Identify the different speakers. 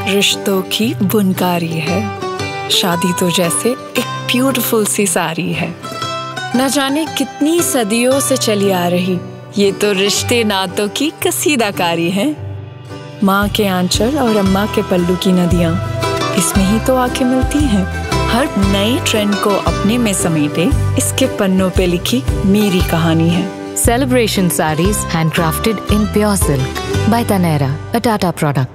Speaker 1: रिश्तों की बुनकारी है, शादी तो जैसे एक ब्यूटीफुल सी साड़ी है। न जाने कितनी सदियों से चली आ रही ये तो रिश्ते नातों की कसीदाकारी है। माँ के आंचल और अम्मा के पल्लू की नदियाँ इसमें ही तो आके मिलती हैं। हर नए ट्रेंड को अपने में समेटे इसके पन्नों पे लिखी मेरी कहानी है।
Speaker 2: Celebration sarees handcrafted in pure silk by Taneira, a Tata product.